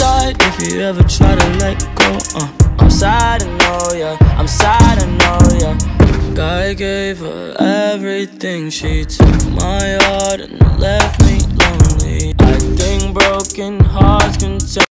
side if you ever try to let go. I'm sad, I know, yeah, I'm sad, I know, yeah. I gave her everything, she took my heart and left me lonely. I think broken hearts can